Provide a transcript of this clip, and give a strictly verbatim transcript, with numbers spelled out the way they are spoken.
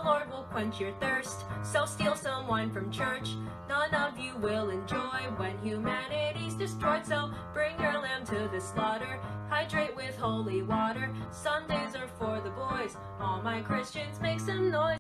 Lord will quench your thirst. So steal some wine from church, none of you will enjoy when humanity's destroyed. So bring your lamb to the slaughter, hydrate with holy water. Sundays are for the boys, all my Christians make some noise.